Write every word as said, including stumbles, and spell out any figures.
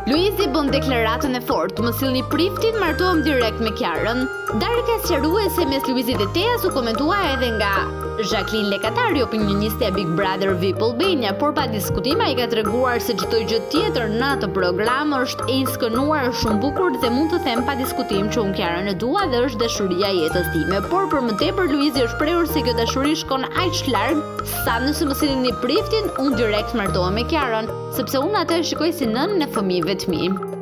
Luizi bën deklaratën e fortë, më sillni priftin, martohem direkt me Kiarën. Darka sqaruese mes Luizit dhe Teas u komentua edhe nga Jacqueline Lekatari, opinioniste e Big Brother V I P Albania, por pa diskutim ai ka treguar se çdo gjë tjetër në atë program është e inskënuar shumë bukur dhe mund të them pa diskutim që unë Kiarën e dua dhe është dashuria e jetës time. Por për më tepër Luizi është prehur se kjo dashuri shkon aq larg sa nëse më sillni priftin, unë direkt martohem me Kiarën, sepse unë atë shikoj si nënën e fëmijëve të mi.